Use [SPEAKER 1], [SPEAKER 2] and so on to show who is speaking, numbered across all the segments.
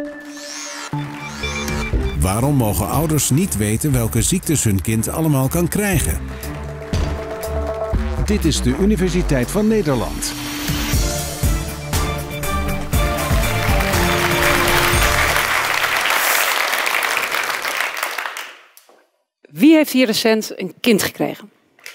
[SPEAKER 1] Waarom mogen ouders niet weten welke ziektes hun kind allemaal kan krijgen? Dit is de Universiteit van Nederland.
[SPEAKER 2] Wie heeft hier recent een kind gekregen?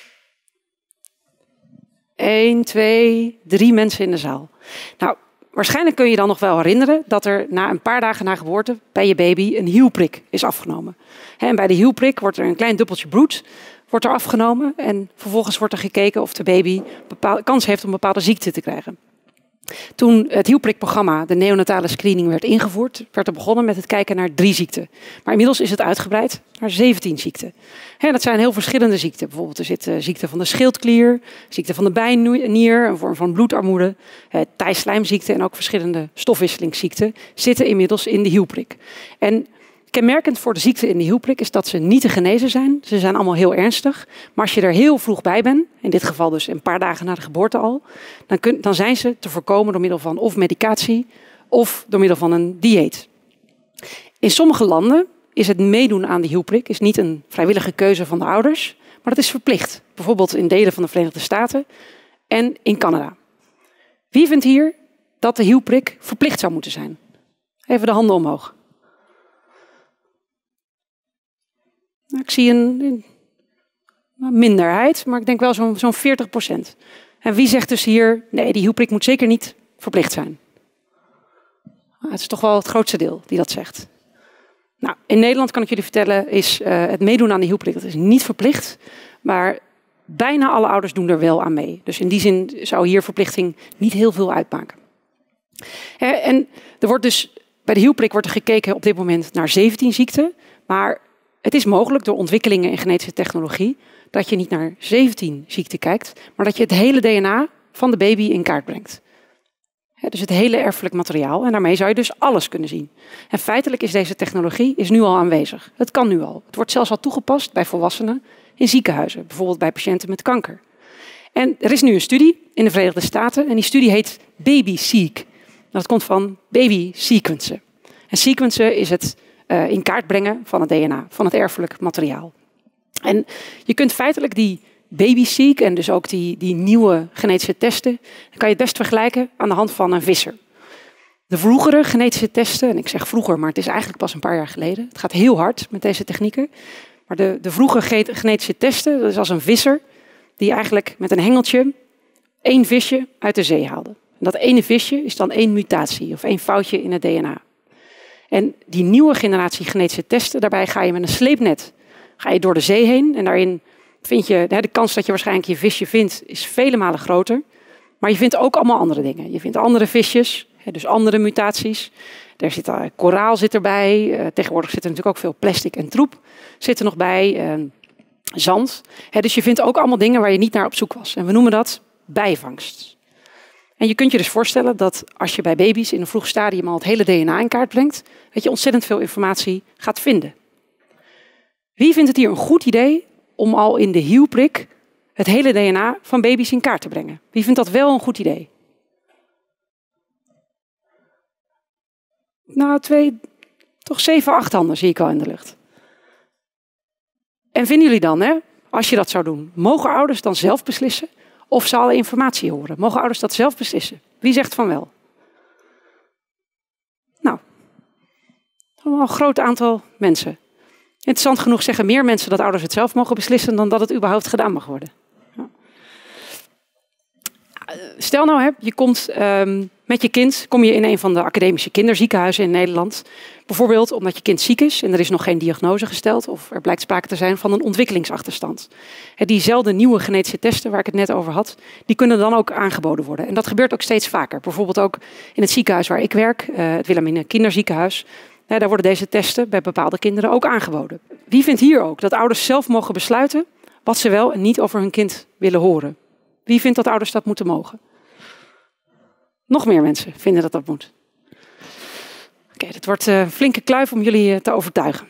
[SPEAKER 2] 1, 2, 3 mensen in de zaal. Nou, waarschijnlijk kun je dan nog wel herinneren dat er na een paar dagen na geboorte bij je baby een hielprik is afgenomen. En bij de hielprik wordt er een klein druppeltje bloed afgenomen en vervolgens wordt er gekeken of de baby kans heeft om een bepaalde ziekte te krijgen. Toen het hielprikprogramma, de neonatale screening, werd ingevoerd, werd er begonnen met het kijken naar 3 ziekten. Maar inmiddels is het uitgebreid naar 17 ziekten. En dat zijn heel verschillende ziekten. Bijvoorbeeld er zit ziekte van de schildklier, ziekte van de bijnier, een vorm van bloedarmoede, tijslijmziekte en ook verschillende stofwisselingsziekten zitten inmiddels in de hielprik. En kenmerkend voor de ziekten in de hielprik is dat ze niet te genezen zijn. Ze zijn allemaal heel ernstig. Maar als je er heel vroeg bij bent, in dit geval dus een paar dagen na de geboorte al, dan zijn ze te voorkomen door middel van of medicatie of door middel van een dieet. In sommige landen is het meedoen aan de hielprik is niet een vrijwillige keuze van de ouders, maar dat is verplicht. Bijvoorbeeld in delen van de Verenigde Staten en in Canada. Wie vindt hier dat de hielprik verplicht zou moeten zijn? Even de handen omhoog. Ik zie een minderheid, maar ik denk wel zo'n 40%. En wie zegt dus hier, nee, die hielprik moet zeker niet verplicht zijn? Het is toch wel het grootste deel die dat zegt. Nou, in Nederland kan ik jullie vertellen, is het meedoen aan de hielprik dat is niet verplicht. Maar bijna alle ouders doen er wel aan mee. Dus in die zin zou hier verplichting niet heel veel uitmaken. En er wordt dus, bij de hielprik wordt er gekeken op dit moment naar 17 ziekten. Maar het is mogelijk door ontwikkelingen in genetische technologie dat je niet naar 17 ziekten kijkt, maar dat je het hele DNA van de baby in kaart brengt. Dus het hele erfelijk materiaal. En daarmee zou je dus alles kunnen zien. En feitelijk is deze technologie nu al aanwezig. Het kan nu al. Het wordt zelfs al toegepast bij volwassenen in ziekenhuizen. Bijvoorbeeld bij patiënten met kanker. En er is nu een studie in de Verenigde Staten. En die studie heet BabySeq. Dat komt van baby sequencen. En sequencen is het in kaart brengen van het DNA, van het erfelijk materiaal. En je kunt feitelijk die BabySeq en dus ook die nieuwe genetische testen, dan kan je het best vergelijken aan de hand van een visser. De vroegere genetische testen, en ik zeg vroeger, maar het is eigenlijk pas een paar jaar geleden. Het gaat heel hard met deze technieken. Maar de vroege genetische testen, dat is als een visser die eigenlijk met een hengeltje 1 visje uit de zee haalde. En dat ene visje is dan 1 mutatie of 1 foutje in het DNA. En die nieuwe generatie genetische testen, daarbij ga je met een sleepnet door de zee heen. En daarin vind je, de kans dat je waarschijnlijk je visje vindt, is vele malen groter. Maar je vindt ook allemaal andere dingen. Je vindt andere visjes, dus andere mutaties. Koraal zit erbij. Tegenwoordig zit er natuurlijk ook veel plastic en troep. Zit er nog bij. Zand. Dus je vindt ook allemaal dingen waar je niet naar op zoek was. En we noemen dat bijvangst. En je kunt je dus voorstellen dat als je bij baby's in een vroeg stadium al het hele DNA in kaart brengt, dat je ontzettend veel informatie gaat vinden. Wie vindt het hier een goed idee om al in de hielprik het hele DNA van baby's in kaart te brengen? Wie vindt dat wel een goed idee? Nou, 7, 8 handen zie ik al in de lucht. En vinden jullie dan, als je dat zou doen, mogen ouders dan zelf beslissen of ze alle informatie horen? Mogen ouders dat zelf beslissen? Wie zegt van wel? Nou, een groot aantal mensen. Interessant genoeg zeggen meer mensen dat ouders het zelf mogen beslissen dan dat het überhaupt gedaan mag worden. Ja. Stel nou, je komt met je kind kom je in een van de academische kinderziekenhuizen in Nederland. Bijvoorbeeld omdat je kind ziek is en er is nog geen diagnose gesteld of er blijkt sprake te zijn van een ontwikkelingsachterstand. Diezelfde nieuwe genetische testen waar ik het net over had, die kunnen dan ook aangeboden worden. En dat gebeurt ook steeds vaker. Bijvoorbeeld ook in het ziekenhuis waar ik werk, het Wilhelmina Kinderziekenhuis. Daar worden deze testen bij bepaalde kinderen ook aangeboden. Wie vindt hier ook dat ouders zelf mogen besluiten wat ze wel en niet over hun kind willen horen? Wie vindt dat ouders dat moeten mogen? Nog meer mensen vinden dat dat moet. Oké, dit wordt een flinke kluif om jullie te overtuigen.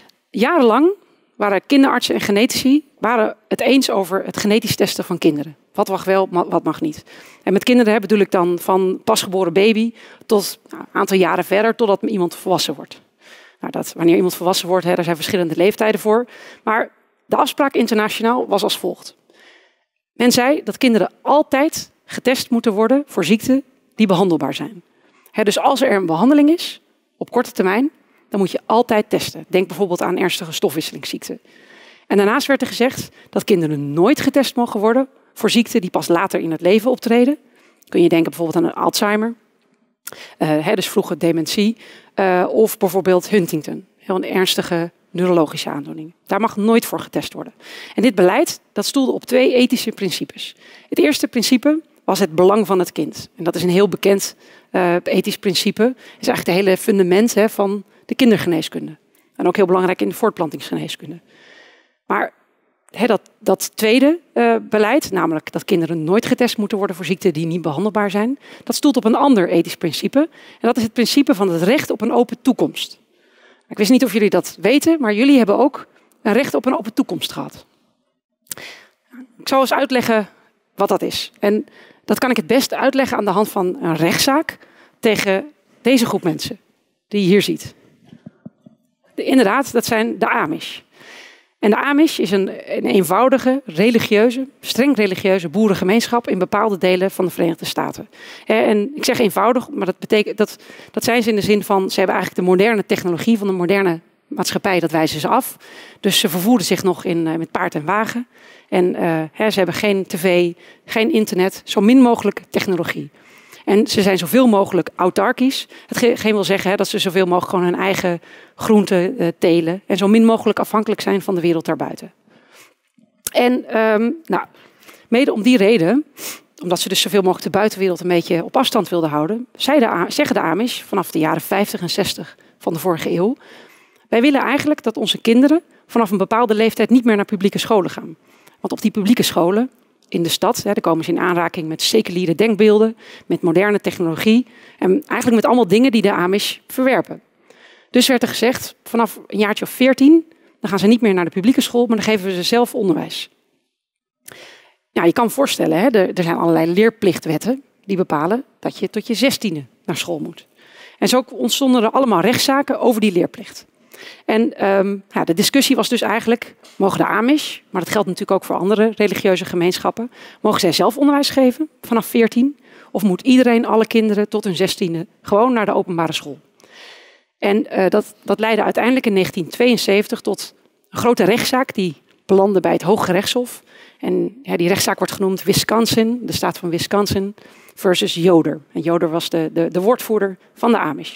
[SPEAKER 2] Jarenlang waren kinderartsen en genetici het eens over het genetisch testen van kinderen. Wat mag wel, wat mag niet. En met kinderen bedoel ik dan van pasgeboren baby tot een aantal jaren verder, totdat iemand volwassen wordt. Nou, wanneer iemand volwassen wordt, daar zijn verschillende leeftijden voor. Maar de afspraak internationaal was als volgt. Men zei dat kinderen altijd getest moeten worden voor ziekten die behandelbaar zijn. Dus als er een behandeling is, op korte termijn, dan moet je altijd testen. Denk bijvoorbeeld aan ernstige stofwisselingsziekten. En daarnaast werd er gezegd dat kinderen nooit getest mogen worden voor ziekten die pas later in het leven optreden. Kun je denken bijvoorbeeld aan Alzheimer, dus vroeger dementie, of bijvoorbeeld Huntington, heel een ernstige neurologische aandoening. Daar mag nooit voor getest worden. En dit beleid dat stoelde op 2 ethische principes. Het eerste principe was het belang van het kind. En dat is een heel bekend ethisch principe. Het is eigenlijk het hele fundament van de kindergeneeskunde. En ook heel belangrijk in de voortplantingsgeneeskunde. Maar dat tweede beleid, namelijk dat kinderen nooit getest moeten worden voor ziekten die niet behandelbaar zijn, dat stoelt op een ander ethisch principe. En dat is het principe van het recht op een open toekomst. Ik wist niet of jullie dat weten, maar jullie hebben ook een recht op een open toekomst gehad. Ik zal eens uitleggen wat dat is. En dat kan ik het beste uitleggen aan de hand van een rechtszaak tegen deze groep mensen die je hier ziet. Inderdaad, dat zijn de Amish. En de Amish is een eenvoudige, streng religieuze boerengemeenschap in bepaalde delen van de Verenigde Staten. En ik zeg eenvoudig, maar dat betekent dat zijn ze in de zin van, ze hebben eigenlijk de moderne technologie van de moderne maatschappij, dat wijzen ze af. Dus ze vervoeren zich nog met paard en wagen. En ze hebben geen tv, geen internet, zo min mogelijk technologie. En ze zijn zoveel mogelijk autarkisch. Hetgeen wil zeggen dat ze zoveel mogelijk gewoon hun eigen groenten telen. En zo min mogelijk afhankelijk zijn van de wereld daarbuiten. En mede om die reden, omdat ze dus zoveel mogelijk de buitenwereld een beetje op afstand wilden houden, zeggen de Amish vanaf de jaren 50 en 60 van de vorige eeuw: wij willen eigenlijk dat onze kinderen vanaf een bepaalde leeftijd niet meer naar publieke scholen gaan. Want op die publieke scholen in de stad, daar komen ze in aanraking met seculiere denkbeelden, met moderne technologie en eigenlijk met allemaal dingen die de Amish verwerpen. Dus werd er gezegd, vanaf een jaartje of 14, dan gaan ze niet meer naar de publieke school, maar dan geven we ze zelf onderwijs. Ja, je kan voorstellen, er zijn allerlei leerplichtwetten die bepalen dat je tot je 16e naar school moet. En zo ontstonden er allemaal rechtszaken over die leerplicht. En de discussie was dus eigenlijk, mogen de Amish, maar dat geldt natuurlijk ook voor andere religieuze gemeenschappen, mogen zij zelf onderwijs geven vanaf 14? Of moet iedereen, alle kinderen tot hun 16e, gewoon naar de openbare school? En dat leidde uiteindelijk in 1972 tot een grote rechtszaak die belandde bij het Hooggerechtshof. En die rechtszaak wordt genoemd Wisconsin, de staat van Wisconsin, versus Yoder. En Yoder was de woordvoerder van de Amish.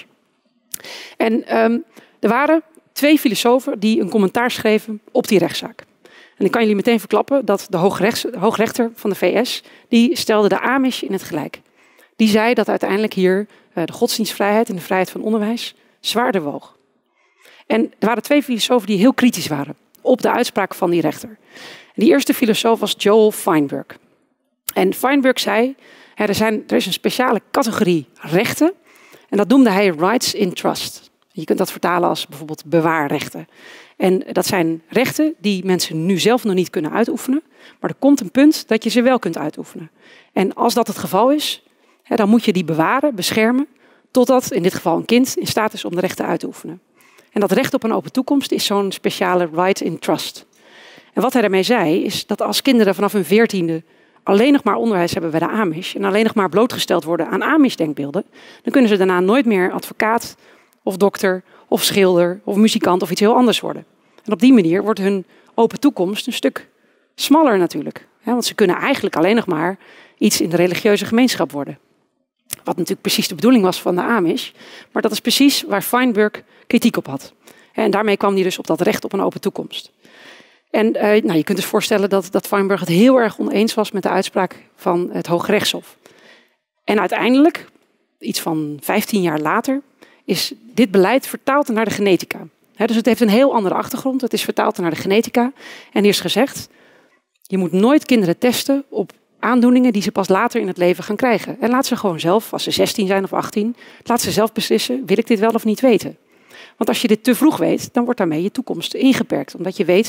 [SPEAKER 2] En er waren 2 filosofen die een commentaar schreven op die rechtszaak. En ik kan jullie meteen verklappen dat de hoogrechter van de VS, die stelde de Amish in het gelijk. Die zei dat uiteindelijk hier de godsdienstvrijheid en de vrijheid van onderwijs zwaarder woog. En er waren 2 filosofen die heel kritisch waren op de uitspraak van die rechter. En die eerste filosoof was Joel Feinberg. En Feinberg zei, er is een speciale categorie rechten en dat noemde hij rights in trust. Je kunt dat vertalen als bijvoorbeeld bewaarrechten. En dat zijn rechten die mensen nu zelf nog niet kunnen uitoefenen. Maar er komt een punt dat je ze wel kunt uitoefenen. En als dat het geval is, dan moet je die bewaren, beschermen, totdat in dit geval een kind in staat is om de rechten uit te oefenen. En dat recht op een open toekomst is zo'n speciale right in trust. En wat hij daarmee zei, is dat als kinderen vanaf hun 14e alleen nog maar onderwijs hebben bij de Amish en alleen nog maar blootgesteld worden aan Amish-denkbeelden, dan kunnen ze daarna nooit meer advocaat of dokter of schilder of muzikant of iets heel anders worden. En op die manier wordt hun open toekomst een stuk smaller natuurlijk. Want ze kunnen eigenlijk alleen nog maar iets in de religieuze gemeenschap worden. Wat natuurlijk precies de bedoeling was van de Amish. Maar dat is precies waar Feinberg kritiek op had. En daarmee kwam hij dus op dat recht op een open toekomst. En je kunt dus voorstellen dat Feinberg het heel erg oneens was met de uitspraak van het Hooggerechtshof. En uiteindelijk, iets van 15 jaar later, is dit beleid vertaald naar de genetica. Dus het heeft een heel andere achtergrond. Het is vertaald naar de genetica. En er is gezegd, je moet nooit kinderen testen op aandoeningen die ze pas later in het leven gaan krijgen. En laat ze gewoon zelf, als ze 16 zijn of 18, laat ze zelf beslissen, wil ik dit wel of niet weten. Want als je dit te vroeg weet, dan wordt daarmee je toekomst ingeperkt. Omdat je weet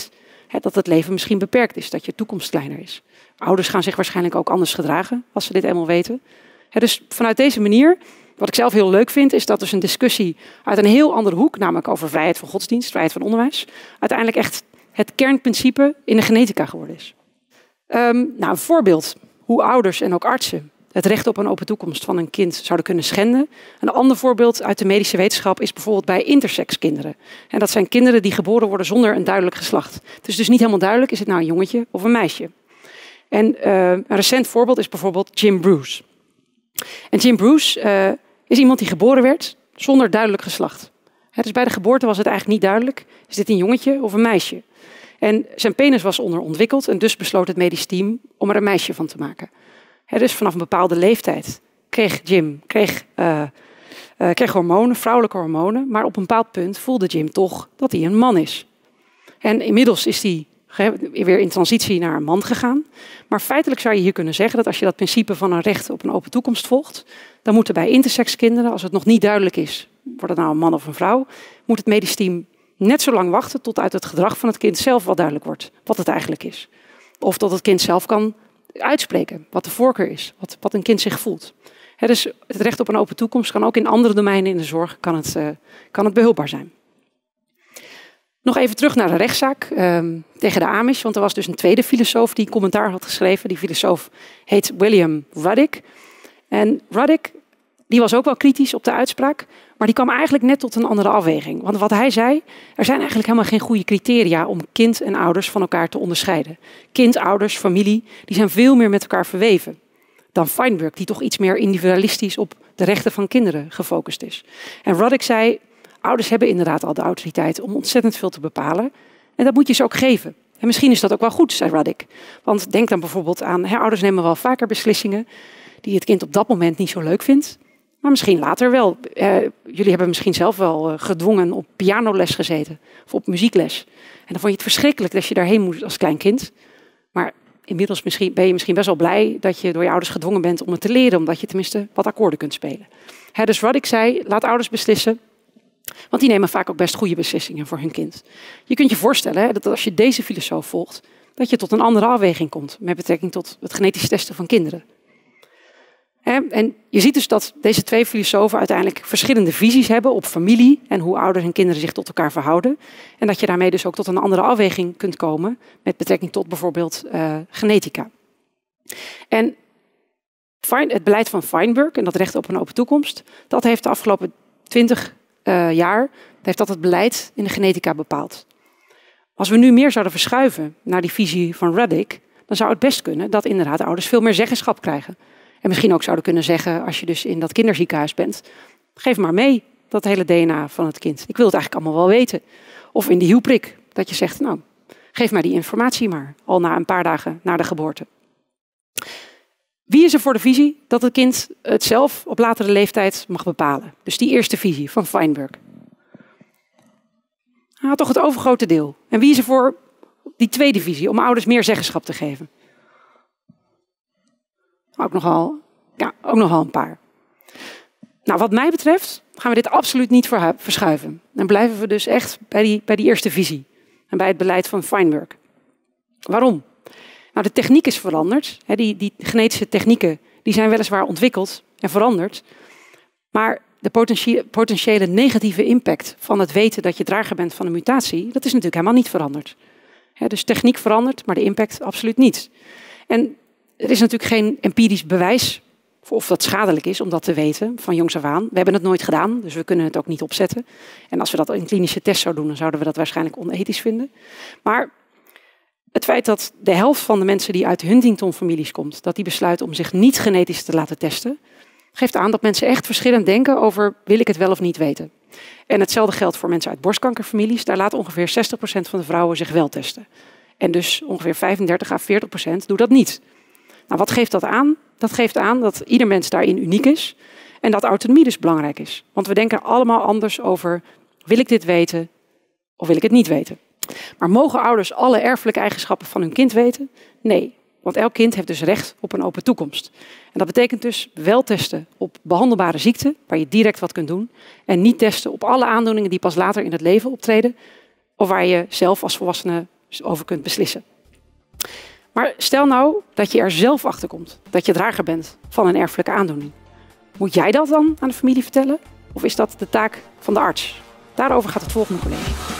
[SPEAKER 2] dat het leven misschien beperkt is, dat je toekomst kleiner is. Ouders gaan zich waarschijnlijk ook anders gedragen als ze dit eenmaal weten. Dus vanuit deze manier, wat ik zelf heel leuk vind, is dat dus een discussie uit een heel andere hoek, namelijk over vrijheid van godsdienst, vrijheid van onderwijs, uiteindelijk echt het kernprincipe in de genetica geworden is. Een voorbeeld hoe ouders en ook artsen het recht op een open toekomst van een kind zouden kunnen schenden. Een ander voorbeeld uit de medische wetenschap is bijvoorbeeld bij intersex kinderen. En dat zijn kinderen die geboren worden zonder een duidelijk geslacht. Het is dus niet helemaal duidelijk, is het nou een jongetje of een meisje. En een recent voorbeeld is bijvoorbeeld Jim Bruce. En Jim Bruce is iemand die geboren werd zonder duidelijk geslacht. Dus bij de geboorte was het eigenlijk niet duidelijk, is dit een jongetje of een meisje? En zijn penis was onderontwikkeld en dus besloot het medisch team om er een meisje van te maken. Dus vanaf een bepaalde leeftijd kreeg Jim hormonen, vrouwelijke hormonen. Maar op een bepaald punt voelde Jim toch dat hij een man is. En inmiddels is hij weer in transitie naar een man gegaan. Maar feitelijk zou je hier kunnen zeggen dat als je dat principe van een recht op een open toekomst volgt, dan moeten bij intersex kinderen, als het nog niet duidelijk is, wordt het nou een man of een vrouw, moet het medisch team net zo lang wachten tot uit het gedrag van het kind zelf wel duidelijk wordt wat het eigenlijk is. Of tot het kind zelf kan uitspreken wat de voorkeur is, wat een kind zich voelt. Dus het recht op een open toekomst kan ook in andere domeinen in de zorg kan het behulpbaar zijn. Nog even terug naar de rechtszaak tegen de Amish, want er was dus een tweede filosoof die commentaar had geschreven. Die filosoof heet William Ruddick. En Ruddick die was ook wel kritisch op de uitspraak, maar die kwam eigenlijk net tot een andere afweging. Want wat hij zei, er zijn eigenlijk helemaal geen goede criteria om kind en ouders van elkaar te onderscheiden. Kind, ouders, familie, die zijn veel meer met elkaar verweven dan Feinberg, die toch iets meer individualistisch op de rechten van kinderen gefocust is. En Ruddick zei, ouders hebben inderdaad al de autoriteit om ontzettend veel te bepalen. En dat moet je ze ook geven. En misschien is dat ook wel goed, zei Ruddick. Want denk dan bijvoorbeeld aan, ouders nemen wel vaker beslissingen die het kind op dat moment niet zo leuk vindt. Maar misschien later wel. Jullie hebben misschien zelf wel gedwongen op pianoles gezeten. Of op muziekles. En dan vond je het verschrikkelijk dat je daarheen moest als klein kind. Maar inmiddels ben je misschien best wel blij dat je door je ouders gedwongen bent om het te leren. Omdat je tenminste wat akkoorden kunt spelen. Dus Ruddick zei, laat ouders beslissen. Want die nemen vaak ook best goede beslissingen voor hun kind. Je kunt je voorstellen dat als je deze filosoof volgt, dat je tot een andere afweging komt. Met betrekking tot het genetisch testen van kinderen. En je ziet dus dat deze twee filosofen uiteindelijk verschillende visies hebben op familie en hoe ouders en kinderen zich tot elkaar verhouden. En dat je daarmee dus ook tot een andere afweging kunt komen met betrekking tot bijvoorbeeld genetica. En het beleid van Feinberg en dat recht op een open toekomst, dat heeft de afgelopen 20 jaar heeft dat het beleid in de genetica bepaald. Als we nu meer zouden verschuiven naar die visie van Ruddick, dan zou het best kunnen dat inderdaad ouders veel meer zeggenschap krijgen. En misschien ook zouden kunnen zeggen, als je dus in dat kinderziekenhuis bent, geef maar mee dat hele DNA van het kind. Ik wil het eigenlijk allemaal wel weten. Of in die hielprik, dat je zegt, nou, geef mij die informatie maar, al na een paar dagen na de geboorte. Wie is er voor de visie dat het kind het zelf op latere leeftijd mag bepalen? Dus die eerste visie van Feinberg. Toch het overgrote deel. En wie is er voor die tweede visie, om ouders meer zeggenschap te geven? Ook nogal een paar. Nou, wat mij betreft gaan we dit absoluut niet verschuiven. Dan blijven we dus echt bij die eerste visie. En bij het beleid van Feinberg. Waarom? Nou, de techniek is veranderd. Die genetische technieken die zijn weliswaar ontwikkeld en veranderd. Maar de potentiële negatieve impact van het weten dat je drager bent van een mutatie, dat is natuurlijk helemaal niet veranderd. Dus techniek verandert, maar de impact absoluut niet. En er is natuurlijk geen empirisch bewijs of dat schadelijk is om dat te weten van jongs af aan. We hebben het nooit gedaan, dus we kunnen het ook niet opzetten. En als we dat in klinische test zouden doen, dan zouden we dat waarschijnlijk onethisch vinden. Maar het feit dat de helft van de mensen die uit Huntington-families komt, dat die besluiten om zich niet genetisch te laten testen, geeft aan dat mensen echt verschillend denken over, wil ik het wel of niet weten. En hetzelfde geldt voor mensen uit borstkankerfamilies. Daar laat ongeveer 60% van de vrouwen zich wel testen. En dus ongeveer 35% à 40% doet dat niet. Nou, wat geeft dat aan? Dat geeft aan dat ieder mens daarin uniek is. En dat autonomie dus belangrijk is. Want we denken allemaal anders over, wil ik dit weten of wil ik het niet weten? Maar mogen ouders alle erfelijke eigenschappen van hun kind weten? Nee, want elk kind heeft dus recht op een open toekomst. En dat betekent dus wel testen op behandelbare ziekten, waar je direct wat kunt doen. En niet testen op alle aandoeningen die pas later in het leven optreden. Of waar je zelf als volwassene over kunt beslissen. Maar stel nou dat je er zelf achter komt dat je drager bent van een erfelijke aandoening. Moet jij dat dan aan de familie vertellen? Of is dat de taak van de arts? Daarover gaat het volgende college.